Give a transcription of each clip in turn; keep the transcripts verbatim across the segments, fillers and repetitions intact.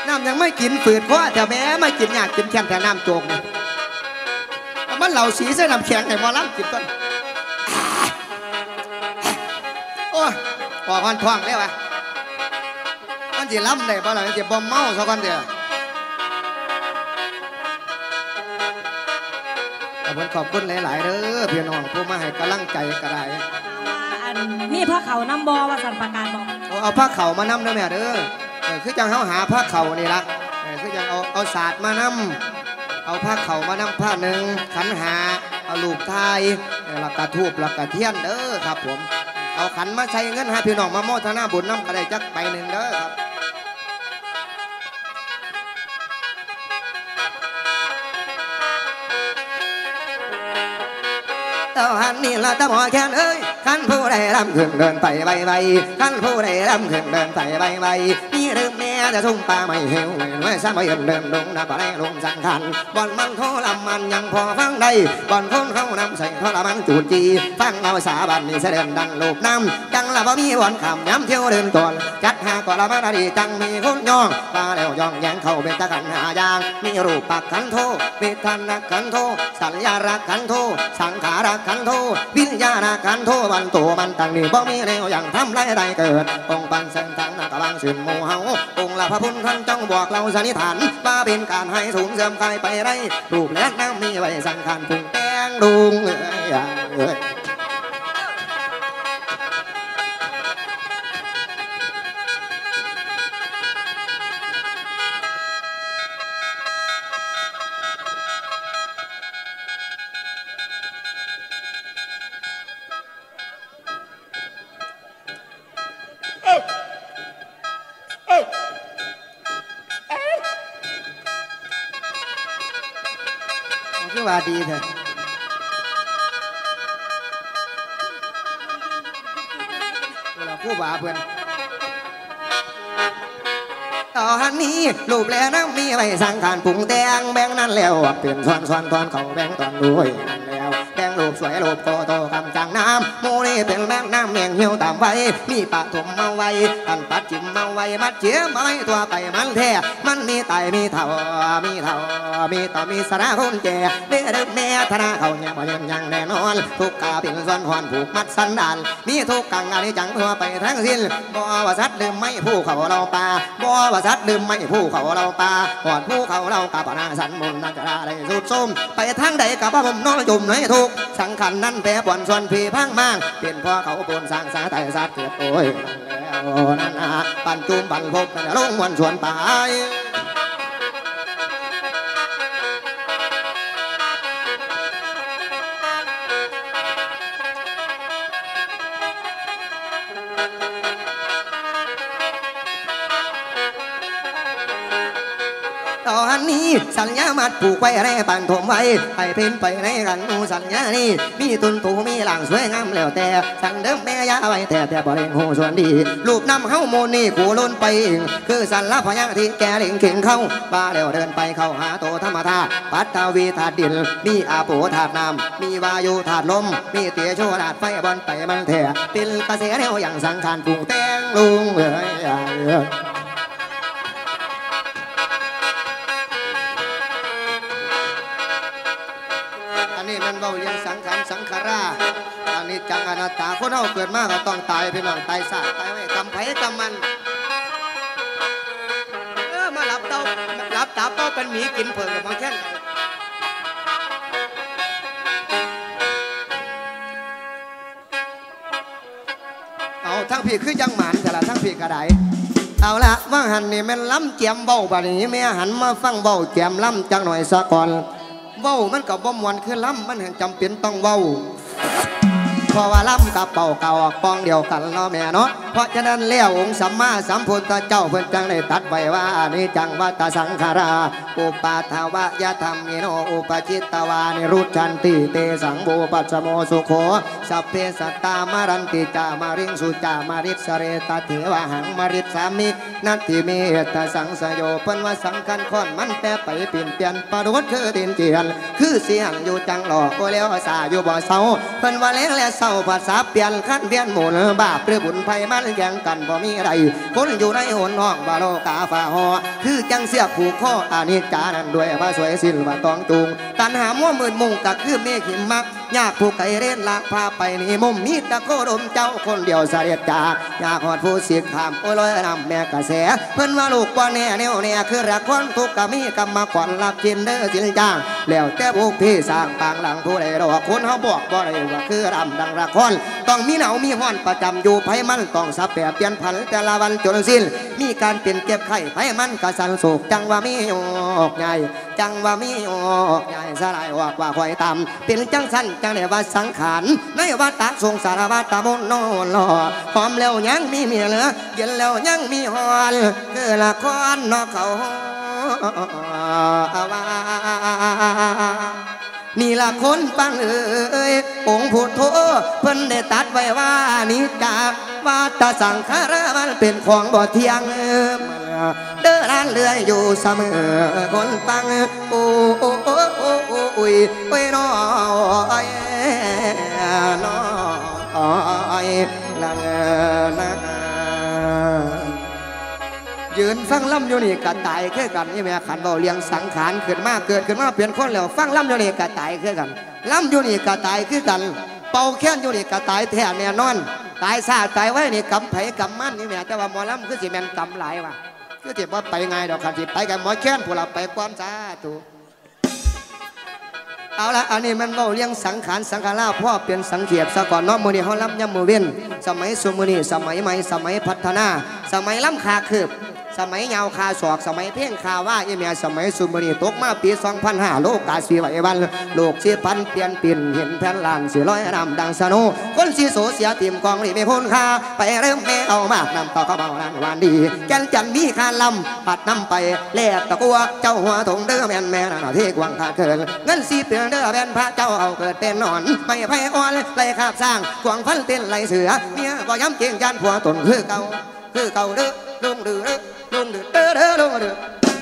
น้ำยังไม่กินฝืดเพราะแต่แม่ไม่กินอยากกินแค่แต่น้ำโจกเนี่ยมันเหล่าสีเส้นน้ำแข็งไอ้หมอลำกินต้นโอ้ยปอกมันท้องได้ปะมันจะล้ำได้ปะล่ะมันจะบ่มเมาสักวันเดียวผมขอบคุณหลายๆเด้อพี่น้องผู้มาให้กำลังใจกระไรมีผ้าเขาน้ำบอว่าสันประกาศบอกเอาผ้าเข่ามานำเด้อแม่เด้อคือจังเขาหาผ้าเข่านี่ละคือจังเอาเอาศาสตร์มานำเอาผ้าเข่ามานำผ้าหนึ่งขันหาเอาลูกทายหลักกระทูบหลักกระเทียนเด้อครับผมเอาขันมาใช้เงินให้พี่น้องมาโมทนาบุญน้ำกระไดจักไปหนึ่งเด้อครับเต่าหันนี่ละตะหมอแค้นเอ้ยขันผู้ใดรำขึ้นเดินไปใบใบขันผู้ใดรำขึ้นเดินไปใบใบนี่เริ่มแม่จะทุ่งปลาไม่เหวเมื่อสามใบเดินลงน้ำปลาแรงลงสังขันบอลมันโทลำมันยังพอฟังได้บอลคนเข้านำใส่ทรมันจูดจีฟังเราสาบันนี่เสด็จดังลูกน้ำจังละบ่มีบอลขำย้ำเที่ยวเดินก่อนจัดหาก่อนละมาดีจังมีคนย่องปลาแล้วย่องแยงเข้าเป็นตะกันหายางมีรูปปักขันโทมีทันนักขันโทสัญญารักขันโทสังขารักขันโทวิญญาณขันโทวันโตมันตั้งนี่บ่มีแนวอย่างทำไรใดเกิดองค์ปันเส้นทางนักบางสืนโมเฮาองค์ละพระพุทธท่านจ้องบอกเราสันนิษฐานว่าเป็นการให้สูงเสริมกายไปได้รูปแรกน้ำมีไว้สังขารปรุงแต่งดุงเอ้ยคือว่าดีเถอะเราคู่บ่าเพื่อนต่อหันนี้รูปแล้วน้ำมีไว้สังขารปรุงแต่งแบ่งนั่นแล้วเปลี่ยนซ้อนซ้อนตอนเขาแบ่งตอนด้วยนั่นแล้วแบ่งรูปสวยรูปโตโตกำจังน้ำโมนี่เป็นแม่น้ำแมงเหี่ยวตามไว้มีปะถมมาไว้อันปัดจิ้มมาไว้มัดเจียมไว้ตัวไปมันแท้มันมีไตมีเท่ามีเท่ามีต่อมีสระคนแก่เด้อเด้อแม่ธนาเขาเนี่ยบ่ยังยังแน่นอนทุกกาเป็นซ้อนหอนผูกมัดสันดานมีทุกกังอันนี้จังทั่วไปทั้งสิ้นบ่ว่าสัตว์ลืมไม่ผู้เขาเราปลาบ่ว่าสัตว์ลืมไม่ผู้เขาเราปลาหอดผู้เขาเรากาปนาสันมุนนักราได้สุดส้มไปทางใดกับพระผมน้องจุ่มในทุกสังขันนั้นแปรปวนส่วนผีพังมางเป็นพ่อเขาปนสร้างสาไตสัตว์เกิดโอ้ยแล้วนั่นนะปันจุ่มปันพบนั่นลงมวนส่วนตายตอนนี้สัญญามัดผูกไว้ในปันถมไว้ให้เพ้นไปในกันนูสัญญานี้มีตุนตูมีหลังสวยงามแล้วแต่สั่งเดิมแม่ยาไว้แต่แต่บ่เล่นหูส่วนดีรูปนำเข้าโมนี่ขู่ล้นไปเองคือสันละพยังที่แกเล่งเข่งเข้าบ้าแล้วเดินไปเข้าหาโตธรรมธาตุปัตตาวีธาตุดินมีอาโปธาตุน้ำมีวายุธาตุลมมีเตียโชธาตุไฟบอลไปมันแท้เป็นกระแสแนวอย่างสังขารปรุงแต่งลุงเอ้ยนี่มันเบาเลี้ยงสังขารสังขาราอันนี้จังอนัตตาคนเอาเกิดมากก็ต้องตายพี่น้องตายซะตายไม่กำไผ่กำมันเออมาหลับเต้าหลับตาเต้าเป็นหมีกินเผิ่กับมาแค่ไหนเอาทั้งพี่คือยังหมันแต่ละทั้งพี่กระไดเอาละว่าหันนี่แม่ล้ำเจียมเบาบาดนี้แม่หันมาฟังเบาเจียมล้ำจังหน่อยซะก่อนเว้ามันกับบ่มวนคือล้ำมันเห็นจำเป็นต้องเว้าเพราะว่าล้ำกับเป่าเก่าปองเดียวกันเนาะแม่เนาะเพราะฉะนั้นเลี้ยวองค์สัมมาสัมพุทธเจ้าเพิ่นจังได้ตัดไว้ว่านิจังวัฏสังขาราอุปาทวะยะธรรมิโนอุปจิตตวานิรุชันติเตสังบูปัสโมสุโขสัพเพสัตตามารันติจามาริงสุจามาริสเรตเถวะหังมาริสามินัตถิเมตสังสโยเพิ่นว่าสังขันค้อนมันแปรไปเปลี่ยนเปลี่ยนปรดคือดินเจียนคือเสียงอยู่จังหลอกก็แล้วสาอยู่บ่เศร้าเพิ่นว่าแล้งและเศร้าภาษาเปลี่ยนขั้นเวียนหมุนบาปหรือบุญไฟมันนแย่งกันบ่มีอะไรคนอยู่ในหนห้องบาโลกาฝ่าหอคือจังเสียผูกข้ออานิจจานั้นด้วยพระสวยศิลปะตองจูงตันหามั่วมืดมุงกะคือเมฆหิมมักยากผู้ไก่เล่นละพาไปนี่มุมมีตะโกดมเจ้าคนเดียวเสด็จจากอยากหอดผู้สิขามโอ้ยลอยนำแม่กระแสเพิ่นว่าลูกว่าแน่แนวแน่คือรักคนทุกกะมีกำมาขวัญรับกินเด้อจินจ้างแล้วแต่พวกพี่สร้างปางหลังผู้ใดรอคนเขาบอกบ่ได้ว่าคือรำดังละครต้องมีหนาวมีห้อนประจำอยู่ไผมันต้องสับแปรเปลี่ยนผันแต่ละวันจนสิ้นมีการเปลี่ยนเก็บไข่ไผมันกระสันโศกจังว่ามีออกใหญ่จังว่ามีออกใหญ่สลายออกว่าคอยตามเป็นจังสั้นจังเดียว่าสังขารในวัฏฏะสงสารวัฏฏะมนโนหล่อหอมแล้วยังมีเมียเหลือเย็นแล้วยังมีหอนคือละครนอกเขานี่ละคนฟังเอ่ยองค์พุทโธเพิ่นได้ตัดไว้ว่านิจจาวัฏสังขารมันเป็นของบ่เที่ยงเดินร้านเรื่อยอยู่เสมอคนฟังโอ้โอ้โอ้โอ้โอ้โอ้ยโอ้ยน้อยน้อยลังนะยืนฟังล่ำอยู่นี่กะตายคือกันนี่แม่ขันเบาเลี้ยงสังขารขึ้นมาเกิดขึ้นมาเปลี่ยนคนแล้วฟังล่ำอยู่นี่กะตายคือกันล่ำอยู่นี่กะตายคือกันเป่าแค้นอยู่นี่กะตายแท้แน่นอนตายซาตายไว้นี่กำไผกำมันนี่แม่แต่ว่าหมอล่ำคือสิแม่นกำหลายว่ะคือสิว่าไปไงดอกคันสิไปกันหมอแค้นพวกเราไปความซาตูเอาละอันนี้มันเบาเลี้ยงสังขารสังขารพ่อเปลี่ยนสังเขียบซะก่อนเนาะมือนี้เขาล่ำยำมือเว้นสมัยสมุนีสมัยใหม่สมัยพัฒนาสมัยล่ำคาคืบสมัยเงาคาศอกสมัยเพ่งคาว่าอีเมียสมัยสุมนีตกมาปีสองพันห้าโลกาสีไหววันโลกสีพันเปลี่ยนปิ่นเห็นแผ่นลานสีร้อยรำดังสนุคนสีโสเสียติมกองรีไม่พ้นคาไปเริ่มแม่เอามากนำต่อเขาเบาลันวันดีแก่นจันมีคาลำปัดน้ำไปแลกตะกัวเจ้าหัวถงเด้อแม่นแม่นาที่กวางขาเกินเงินสีเปลืองเด้อแม่นพระเจ้าเอาเกิดเป็นนอนไม่ไพ่อ่อนไล่ขาบสร้างกวางฟันเต้นไล่เสือเมียก็ย้ำเกียงจันผัวตนคือเก่าคือเก่าเด้อลุงเด้อลุงเด้อเด้อเด้อลุงเด้อ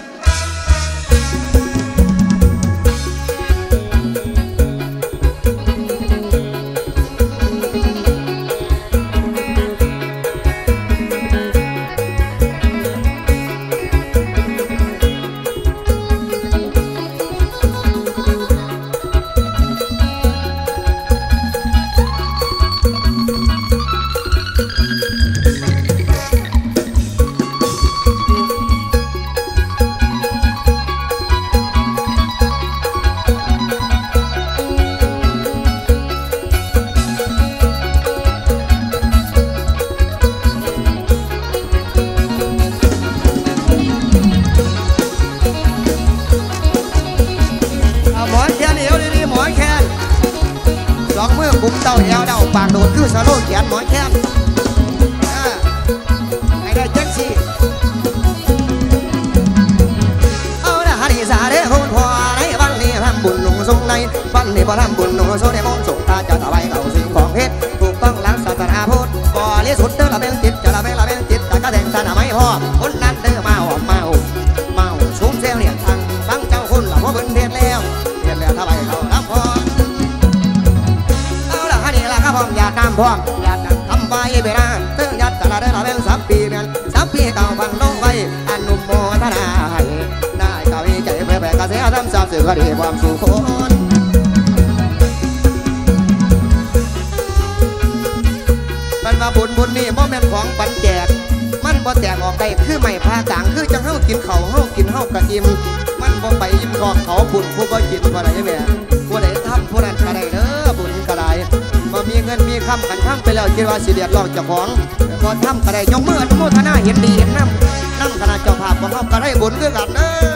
กุมเต้าเอวเดาปากโดดคือสโลเขียนหมอนแค้นให้ได้จังสิเอาละฮันนี่สาเด้คนหัวในวันนี้ทำบุญลงทรงในวันนี้พอทำบุญลงโซเดมอนส่งตาจะถวายเอาสิ่งของเพชรถูกต้องหลักศาสนาพุทธบ่อเลี้ยสุดเด้อละเป็นจิตจะละเป็นละเป็นจิตแต่ก็แทงสนาไม่พอคนนั้นเด้อมาออกมาออกมาสูงเซลเนี่ยทางฟังเจ้าคุณหลับว่าเป็นเทศแล้วเทศแล้วถวายเขารับพรพร้อมญาติน้ำพร้อมญาติน้ำทำใบเบรานเตื้อญาติตลาดได้ละเป็นสับปีเมียนสับปีเก่าฟังโลกไว้อนุโมทนาให้ได้กวีใจเพื่อแผ่กระแสทำสามสื่อคดีความสุขคนมันมาบุญบุญนี่บ่แม่นของปันแจกมันบ่แตกออกได้คือไม่พาต่างคือจังเฮากินเขาเฮากินเฮากระอิ่มมันบ่ไปยิ้มทองเขาบุญผู้บ่กินผู้ใดแม่ผู้ใดทำผู้นั้นก็ได้เด้อบุญก็ได้บ่มีเงินมีคำกันทำไปแล้วคิดว่าสิเดียดร้อนเจ้าของพอทำก็ได้ยกมืออนุโมทนาเห็นดีเห็นน้ำน้ำขนาดเจ้าภาพของเขาก็ได้บุญด้วยกันเด้อ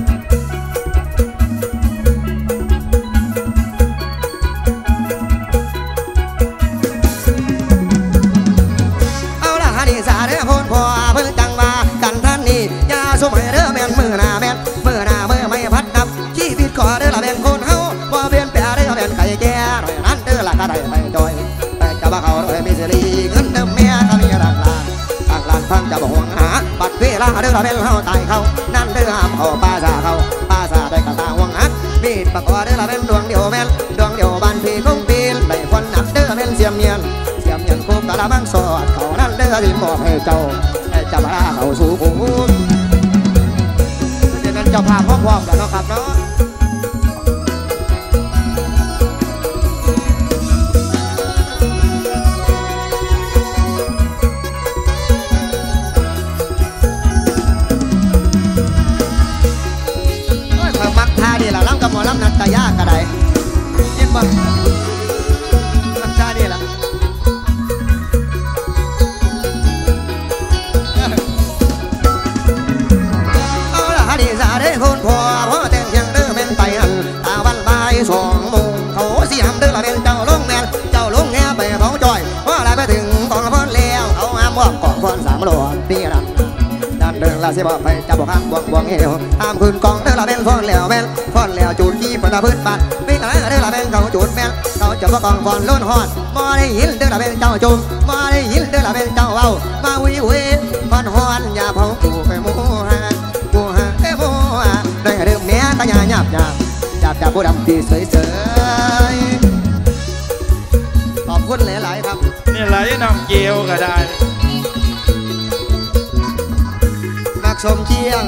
เอาละฮันนี่สาเด้อคนพ่อเพิ่งจังว่ากันท่านนี่ยาสมัยเด้อแม่นมือหน้าแม่นมือหน้ามือไม่พัดนับชีวิตก็เด้อละแม่นคนเฮาบ่เปลี่ยนแปลงเด้อแม่นไก่แก่หน่อยนั้นเด้อละก็ได้ไปจอยแต่จะว่าเขาโดยมีสิริเงินเดิมแม่ก็มีรักลาอักลานฟังจะบอกห่วงหาบัดเวลาเด้อละแม่นเฮาตายเขานั่นเด้อห้ามเขาป้าซาเขาป้าซาได้กระตาห่วงหักมีดปากกอเด้อละแม่นดวงเดียวแม่นดวงเดียวบ้านพี่คงปีนได้คนหนักเด้อแม่นเสียมเงียนเสียมเงียนคุกกะละบังสอดเขานั่นเด้อสถิตมอบให้เจ้าให้เจ้าพระเขาสู่ภูมิดังนั้นเจ้าภาพพร้อมๆแล้วเนาะครับเนาะนี่แหละล้ำกับหมอล้ำนันตายากกระไดเย็นบ่น้ำชานี่แหละเอาละฮะดีสาเด้คนพอพ่อแต่งยังเด้อเป็นไปอันตาวันบ่ายสองโมงเขาเสียมเด้อละเป็นเจ้าลงแม่เจ้าลงแง่ไปเผาจอยว่าอะไรไปถึงกองฟ้อนแล้วเขาห้ามว่ากองฟ้อนสามโลนี่ละเดินละสิบอกไปจะบอกห้ามบวงบวงเหี่ยวห้ามคืนกองเดินละเป็นฟ้อนแล้วแม่นฟ้อนแล้วจูดขี้ประพื้นบัดไม่อะไรเดินละเป็นเขาจูดแม่นเขาจะบอกกองฟ้อนล้นหอดมาได้ยินเดินละเป็นเจ้าจุ่มมาได้ยินเดินละเป็นเจ้าเอามาวิวฟ้อนหอนอย่าเผาปูไปโมฮะปูฮะไปโมฮะได้เดิมเนี้ยก็อย่าหยาบหยาบจับจับผู้ดำตีเสยเสยขอบคุณหลายๆครับนี่ไหลน้องเกียวก็ได้สมเชียง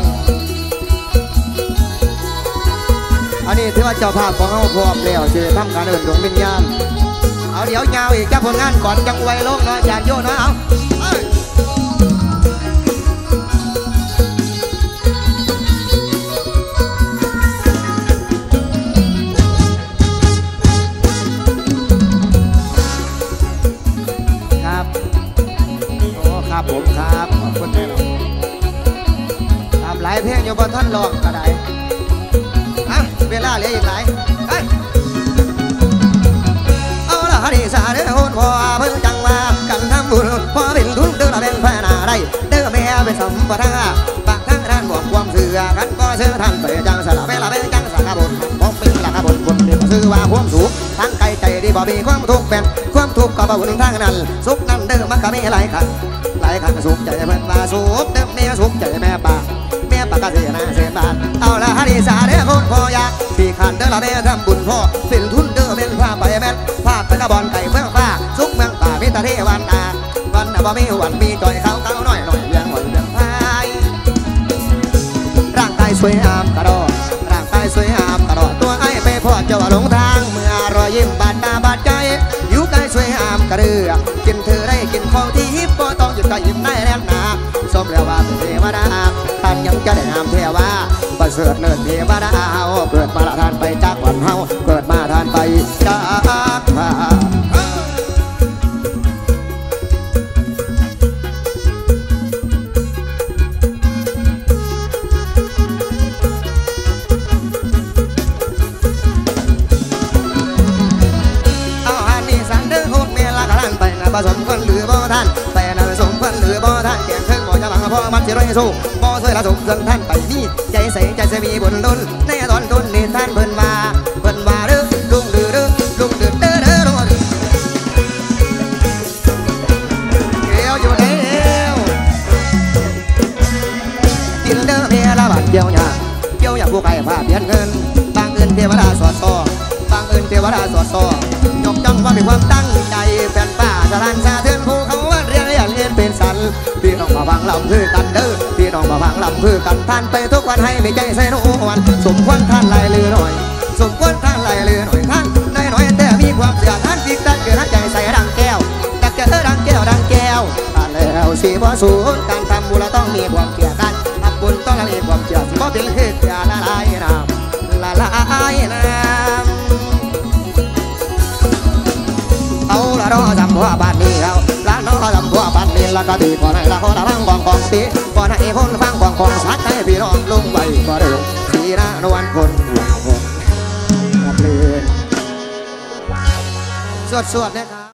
อันนี้ถือว่าเจ้าภาพของเขาพร้อมแล้วจะทำการเดินดวงวิญญาณเอาเดี๋ยวยาวอีกจะผลงานก่อนจังไวโลกเนาะอยากโยนเนาะเอาครับโอ้ครับผมครับขอบคุณแม่หลายเพลงอยู่บนท่อนรองก็ได้อะเวลาเหลืออีกหลายเอาละฮันนี่สาเด้อโหดพอเพิ่งจังว่ากันทำบุญพอเป็นทุนเด้อละเป็นแฟนอะไรเด้อแม่เป็นสมบัติปากทั้งท่านบอกความเสื่อกันก็เสื่อท่านไปจังสละเวลาเป็นจังสังบุญผมเป็นหลักบุญคนเดียวซื้อว่าความสุขทั้งใจใจดีบ่มีความทุกข์เป็นความทุกข์ก็บ่บุญทั้งนั้นสุขนั้นเด้อมันก็มีหลายขันหลายขันสุขใจเพิ่นว่าสุขเด้อแม่สุขใจแม่ป่าปากกาเสียนาเสียบานเอาละฮันนี่สาเด้อคนพอยากพี่ขันเด้อละแม่ทำบุญพ่อสินทุนเด้อเป็นผ้าใบแม่ผ้าเป็นกระบอนไก่เฟื่องฟ้าสุกเมืองป่าพิตาเทวันตาวันบ่มีวันมีจอยเขาเก้าน้อยหน่อยเลี้ยงหอยเลี้ยงพายร่างกายสวยงามกระโดดร่างกายสวยงามกระโดดตัวไอ้ไปพ่อเจ้าหลงทางเมื่อรอยยิ้มบาดตาบาดใจอยู่กายสวยงามกระเดือกินเธอได้กินของที่ฮิปก็ต้องหยุดก็ยิ้มได้แล้วนะสมแล้วว่าเป็นเทวดาท่านยังจะได้นามเทวาประเสริฐเลิศเทวดาเกิดมาละทานไปจากวันเฮาเกิดมาทานไปจากพาเอาอันนี้สันเด้อโคตรเมียละกะลันไปนะผสมคนหรือบ่ท่านแต่นะผสมคนหรือบ่ท่านเกี่ยงเพิ่งบ่จะบังพ่อมันจะรวยสู้บ่ช่วยละสมเรื่องท่านไปนี่ใจใสใจจะมีบุญดุลในตอนตุนนี่ท่านเพิ่นว่าเพิ่นว่าเด้อลุงเด้อเด้อลุงเด้อเด้อเด้อลุงเกี่ยวอยู่เดียวกินเด้อเมียละบาดเกี่ยวหยาเกี่ยวอย่างผู้ไก่ผ้าเปลี่ยนเงินบางเงินเทวดาสอดซ้อบางเงินเทวดาสอดซ้อยกย่องว่ามีความตั้งใจแฟนป้าสถานสาเทือนภูเขาว่าเรียนเรียนเรียนเป็นสันพี่น้องมาฟังลำคือกันเด้อพี่น้องมาฟังลำคือกันท่านไปทุกวันให้มีใจใส่นวันสมควรท่านลายลือหน่อยสมควรท่านลายลือหน่อยท่านน้อยหน่อยแต่มีความเสียท่านจิตท่านเกิดท่านใจใส่ดังแก้วดังแก้วดังแก้วดังแก้วท่านแล้วสีบ่สูญการทำบุญต้องมีความเกี่ยกันทำบุญต้องมีความเกี่ยสิบ่เป็นคืออย่าละลายน้ำละลายน้ำเอาละรอจำว่าบ้านนี้เราละน้องจำว่าบ้านนี้ละก็ดีก่อนให้ละขอละฟังกองกองตีก่อนให้คนฟังกองกองสัดให้พี่น้องลงไว้ก็เร็วสีหน้านวลคนหัวหอมเพลินสวดสวดนะครับ